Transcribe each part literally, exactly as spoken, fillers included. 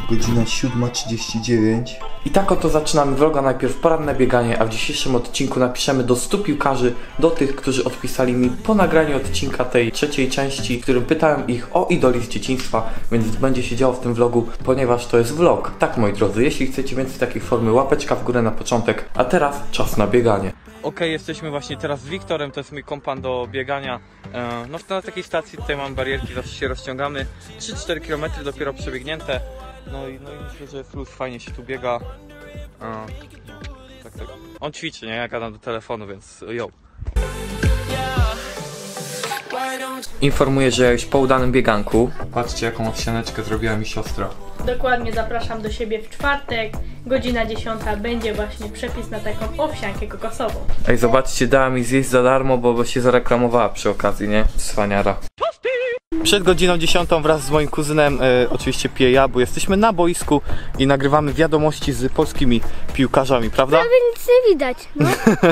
Godzina siódma trzydzieści dziewięć. I tak oto zaczynamy vloga, najpierw poranne bieganie, a w dzisiejszym odcinku napiszemy do stu piłkarzy, do tych, którzy odpisali mi po nagraniu odcinka tej trzeciej części, w którym pytałem ich o idoli z dzieciństwa, więc będzie się działo w tym vlogu, ponieważ to jest vlog. Tak, moi drodzy, jeśli chcecie więcej takiej formy, łapeczka w górę na początek, a teraz czas na bieganie. Ok, jesteśmy właśnie teraz z Wiktorem, to jest mój kompan do biegania. No na takiej stacji tutaj mam barierki, zawsze się rozciągamy. trzy cztery kilometry dopiero przebiegnięte. No i, no i myślę, że plus fajnie się tu biega. A, tak, tak. On ćwiczy, nie? Ja gadam do telefonu, więc yo. Informuję, że ja już po udanym bieganku. Patrzcie, jaką owsianeczkę zrobiła mi siostra. Dokładnie, zapraszam do siebie w czwartek, godzina dziesiąta, będzie właśnie przepis na taką owsiankę kokosową. Ej, zobaczcie, dała mi zjeść za darmo, bo, bo się zareklamowała przy okazji, nie? Cwaniara. Przed godziną dziesiątą wraz z moim kuzynem, e, oczywiście piję ja, bo jesteśmy na boisku i nagrywamy wiadomości z polskimi piłkarzami, prawda? Prawie nic nie widać, no.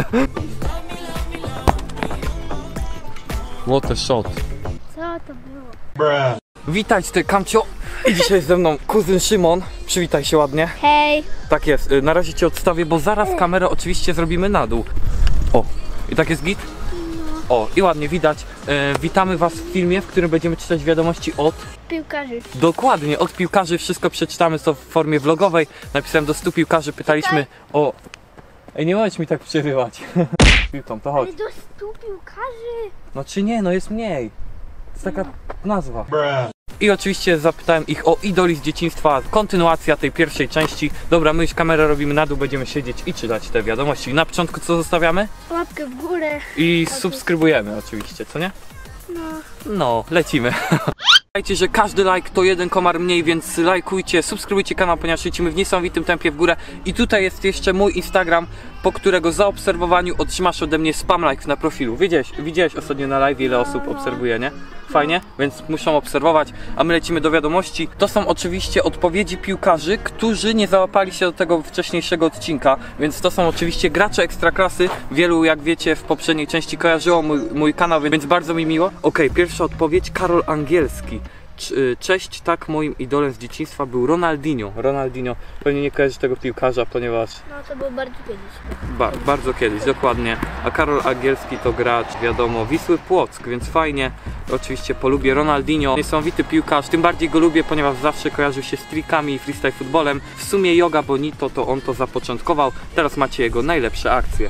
What a shot. Co to było? Witajcie, Kamcio. I dzisiaj jest ze mną kuzyn Szymon. Przywitaj się ładnie. Hej. Tak jest, na razie cię odstawię, bo zaraz kamerę oczywiście zrobimy na dół. O, i tak jest git? No. O, i ładnie widać. E, witamy was w filmie, w którym będziemy czytać wiadomości od piłkarzy. Dokładnie, od piłkarzy. Wszystko przeczytamy, co w formie vlogowej. Napisałem do stu piłkarzy, pytaliśmy o... Ej, nie możesz mi tak przerywać. Piłką, to chodź. Ale do stu piłkarzy. No czy nie, no jest mniej. To jest taka nazwa. I oczywiście zapytałem ich o idoli z dzieciństwa, kontynuacja tej pierwszej części. Dobra, my już kamerę robimy na dół, będziemy siedzieć i czytać te wiadomości. Na początku co zostawiamy? Łapkę w górę. I subskrybujemy oczywiście, co nie? No. No, lecimy. Pamiętajcie, że każdy like to jeden komar mniej, więc lajkujcie, subskrybujcie kanał, ponieważ lecimy w niesamowitym tempie w górę. I tutaj jest jeszcze mój Instagram, po którego zaobserwowaniu otrzymasz ode mnie spam like na profilu. Widziałeś, widziałeś ostatnio na live, ile osób obserwuje, nie? Fajnie? Więc muszą obserwować, a my lecimy do wiadomości. To są oczywiście odpowiedzi piłkarzy, którzy nie załapali się do tego wcześniejszego odcinka, więc to są oczywiście gracze ekstraklasy. Wielu, jak wiecie, w poprzedniej części kojarzyło mój, mój kanał, więc bardzo mi miło. Ok, pierwsza odpowiedź, Karol Angielski. Cześć, tak, moim idolem z dzieciństwa był Ronaldinho. Ronaldinho, pewnie nie kojarzy tego piłkarza, ponieważ... No to było bardzo kiedyś. Ba bardzo kiedyś, dokładnie. A Karol Angielski to gracz, wiadomo, Wisły Płock, więc fajnie. Oczywiście polubię Ronaldinho. Niesamowity piłkarz, tym bardziej go lubię, ponieważ zawsze kojarzył się z trikami i freestyle futbolem. W sumie Yoga Bonito to on to zapoczątkował. Teraz macie jego najlepsze akcje.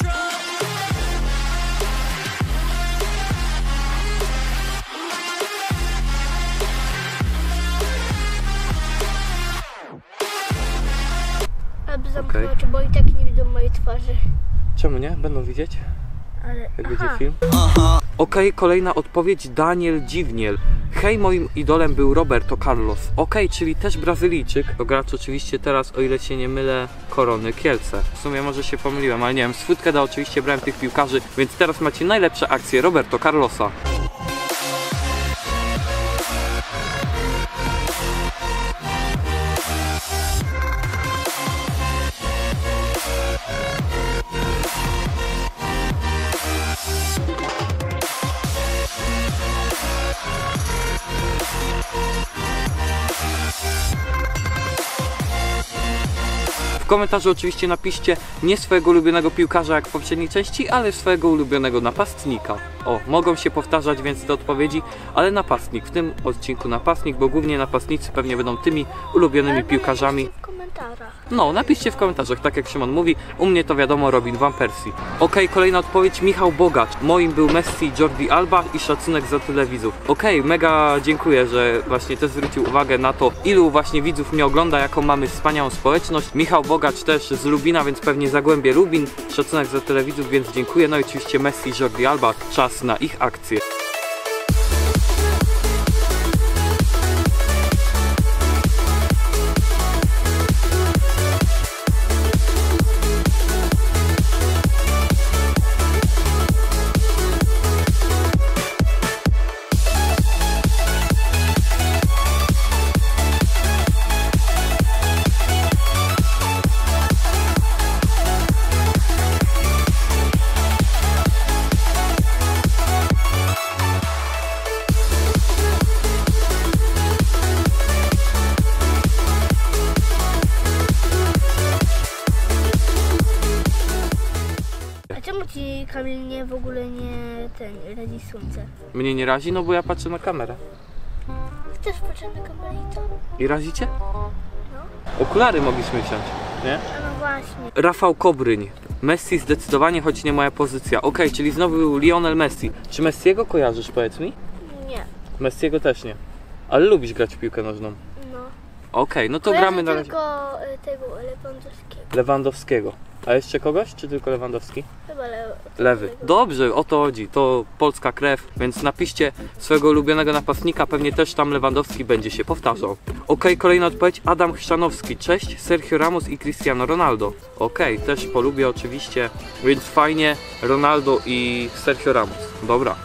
Zamknę oczy, bo i tak nie widzą mojej twarzy. Czemu nie? Będą widzieć? Ale... Jak Aha. będzie film? Ok, kolejna odpowiedź, Daniel Dziwniel. Hej, moim idolem był Roberto Carlos. Ok, czyli też Brazylijczyk. To gracz oczywiście teraz, o ile się nie mylę, Korony Kielce. W sumie może się pomyliłem, ale nie wiem, z Footkeda oczywiście brałem tych piłkarzy, więc teraz macie najlepsze akcje Roberto Carlosa. W komentarzu oczywiście napiszcie nie swojego ulubionego piłkarza jak w poprzedniej części, ale swojego ulubionego napastnika. O, mogą się powtarzać więc te odpowiedzi, ale napastnik, w tym odcinku napastnik, bo głównie napastnicy pewnie będą tymi ulubionymi ale piłkarzami. w komentarzach. No, napiszcie w komentarzach, tak jak Szymon mówi, u mnie to wiadomo Robin van Persie. Ok, kolejna odpowiedź, Michał Bogacz. Moim był Messi, Jordi Alba i szacunek za tyle widzów. Ok, mega dziękuję, że właśnie też zwrócił uwagę na to, ilu właśnie widzów mnie ogląda, jaką mamy wspaniałą społeczność. Michał Bogacz też z Lubina, więc pewnie Zagłębie Lubin. Szacunek za tyle widzów, więc dziękuję. No i oczywiście Messi, Jordi Alba, czas na ich akcję. Kamil nie w ogóle nie ten radzi słońce. Mnie nie razi, no bo ja patrzę na kamerę. Chcesz patrzeć na kamerę i to? I razicie? No. Okulary mogliśmy wziąć, nie? No właśnie. Rafał Kobryń. Messi zdecydowanie, choć nie moja pozycja. Okej, czyli znowu był Lionel Messi. Czy Messiego kojarzysz, powiedz mi? Nie. Messiego też nie. Ale lubisz grać w piłkę nożną. No. Okej, no to Kojarzę gramy na razie. tylko y, tego Lewandowskiego. Lewandowskiego. A jeszcze kogoś, czy tylko Lewandowski? Chyba le... Lewy. Dobrze, o to chodzi. To polska krew, więc napiszcie swojego ulubionego napastnika, pewnie też tam Lewandowski będzie się powtarzał. Okej, kolejna odpowiedź. Adam Chrzanowski. Cześć, Sergio Ramos i Cristiano Ronaldo. Okej, też polubię oczywiście, więc fajnie. Ronaldo i Sergio Ramos. Dobra.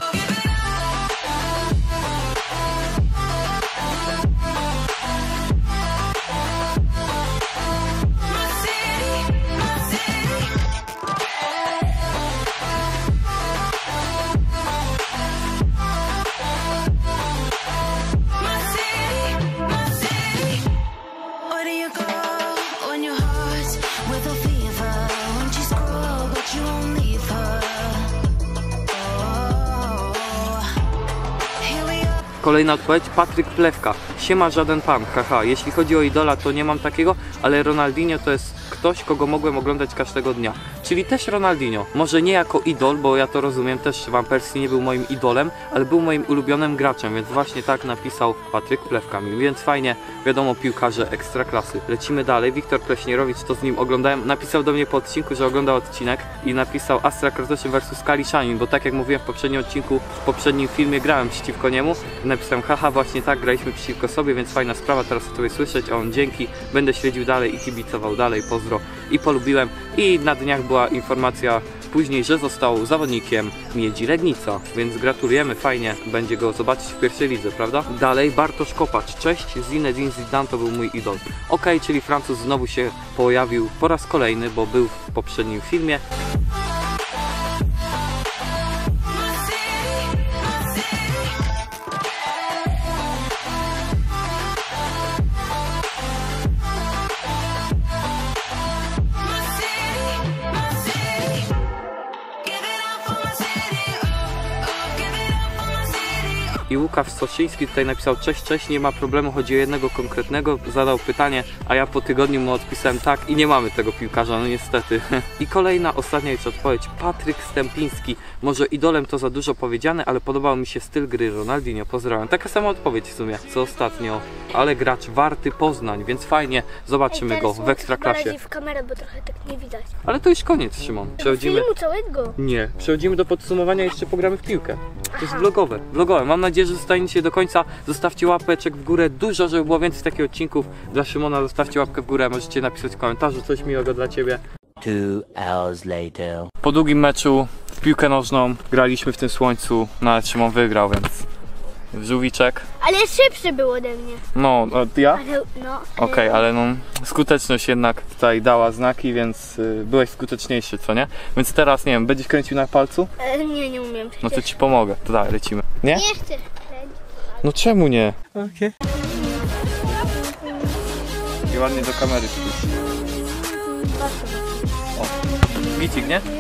Kolejna odpowiedź, Patryk Plewka. Siema żaden pan, haha. Jeśli chodzi o idola, to nie mam takiego, ale Ronaldinho to jest ktoś, kogo mogłem oglądać każdego dnia. Czyli też Ronaldinho. Może nie jako idol, bo ja to rozumiem, też Van Persie nie był moim idolem, ale był moim ulubionym graczem, więc właśnie tak napisał Patryk Plewka mi. Więc fajnie, wiadomo, piłkarze ekstraklasy. Lecimy dalej. Wiktor Pleśnierowicz, to z nim oglądałem, napisał do mnie po odcinku, że oglądał odcinek i napisał Astra Krotoszyń versus Kaliszanin, bo tak jak mówiłem w poprzednim odcinku, w poprzednim filmie grałem przeciwko niemu. Napisałem, haha, właśnie tak, graliśmy przeciwko sobie, więc fajna sprawa, teraz o tobie słyszeć, a on dzięki, będę śledził dalej i kibicował dalej, pozdro. I polubiłem. I na dniach była informacja później, że został zawodnikiem Miedzi Legnica, więc gratulujemy, fajnie będzie go zobaczyć w pierwszej lidze, prawda? Dalej Bartosz Kopacz, cześć, Zinedine Zidane to był mój idol. Okej, okay, czyli Francuz znowu się pojawił po raz kolejny, bo był w poprzednim filmie. I Łukasz Soszyński tutaj napisał, cześć, cześć, nie ma problemu, chodzi o jednego konkretnego, zadał pytanie, a ja po tygodniu mu odpisałem tak i nie mamy tego piłkarza, no niestety. I kolejna, ostatnia już odpowiedź, Patryk Stępiński, może idolem to za dużo powiedziane, ale podobał mi się styl gry Ronaldinho, pozdrawiam. Taka sama odpowiedź w sumie, co ostatnio, ale gracz warty Poznań, więc fajnie, zobaczymy Ej, go w Ekstraklasie. w kamerę, bo trochę tak nie widać. Ale to już koniec, Szymon. Przechodzimy... Filmu całego? Nie, przechodzimy do podsumowania, jeszcze pogramy w piłkę. To jest Aha. vlogowe, vlogowe. Mam nadzieję, że zostaniecie do końca. Zostawcie łapeczek w górę, dużo, żeby było więcej takich odcinków. Dla Szymona zostawcie łapkę w górę, możecie napisać w komentarzu coś miłego dla ciebie. Two hours later. Po długim meczu w piłkę nożną graliśmy w tym słońcu, nawet Szymon wygrał, więc żółwiczek. Ale szybszy był ode mnie. No, a ja? Ale, no. Okej, okay, ale no skuteczność jednak tutaj dała znaki, więc y, byłeś skuteczniejszy, co nie? Więc teraz, nie wiem, będziesz kręcił na palcu? E, nie, nie umiem przecież. No to ci pomogę, to dalej lecimy. Nie? Nie chcę kręcić. No czemu nie? Okej. I ładnie do kamery spójrz. O, bicik, nie?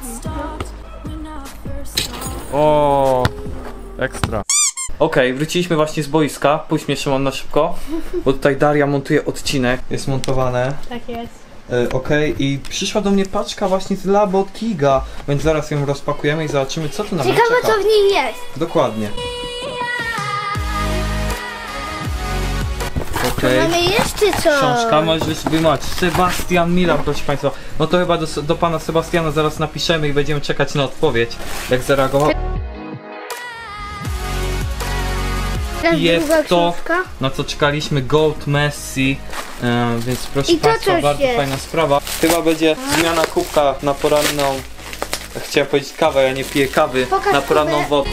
O, ekstra. Okej, okay, wróciliśmy właśnie z boiska. Puść mnie, Szymon, na szybko, bo tutaj Daria montuje odcinek. Jest montowane. Tak jest. E, Okej, okay. I przyszła do mnie paczka właśnie z Labotiga, więc zaraz ją rozpakujemy i zobaczymy, co tu na mnie Ciekawe, czeka. co w niej jest. Dokładnie. Okay. Mamy jeszcze coś. Książka, możesz wyjmować. Sebastian Mila, proszę Państwa. No to chyba do, do Pana Sebastiana zaraz napiszemy i będziemy czekać na odpowiedź, jak zareagował. I jest to, na co czekaliśmy, Gold Messi, e, więc proszę I to Państwa, coś bardzo jest. fajna sprawa. Chyba będzie zmiana kubka na poranną, chciałem powiedzieć kawę, ja nie piję kawy, Pokaż na poranną kubę. wodę.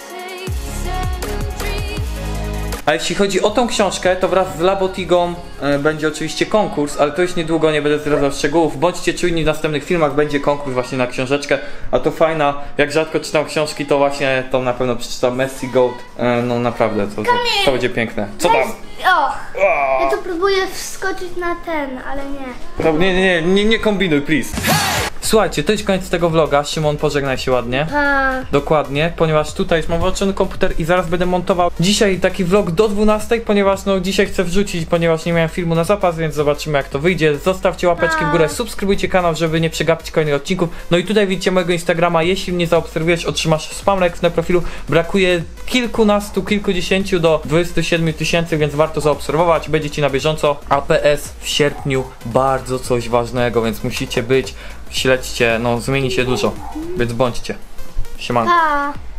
A jeśli chodzi o tą książkę, to wraz z Labotigą e, będzie oczywiście konkurs, ale to już niedługo, nie będę zdradzał szczegółów. Bądźcie czujni, w następnych filmach będzie konkurs właśnie na książeczkę, a to fajna, jak rzadko czytam książki, to właśnie to na pewno przeczytam Messi Gold, e, no naprawdę, to, to, to będzie piękne. Co tam? Och, ja to próbuję wskoczyć na ten, ale nie. No, nie, nie, nie, nie kombinuj, please. Słuchajcie, to jest koniec tego vloga. Szymon, pożegnaj się ładnie. Pa. Dokładnie, ponieważ tutaj już mam włączony komputer i zaraz będę montował dzisiaj taki vlog do dwunastej, ponieważ no dzisiaj chcę wrzucić, ponieważ nie miałem filmu na zapas, więc zobaczymy jak to wyjdzie. Zostawcie łapeczki w górę, subskrybujcie kanał, żeby nie przegapić kolejnych odcinków. No i tutaj widzicie mojego Instagrama, jeśli mnie zaobserwujesz, otrzymasz spam like na profilu. Brakuje kilkunastu, kilkudziesięciu do dwudziestu siedmiu tysięcy, więc warto zaobserwować, będzie ci na bieżąco. A P S w sierpniu bardzo coś ważnego, więc musicie być, śledźcie, no zmieni się dużo, więc bądźcie. Siemanko. Pa.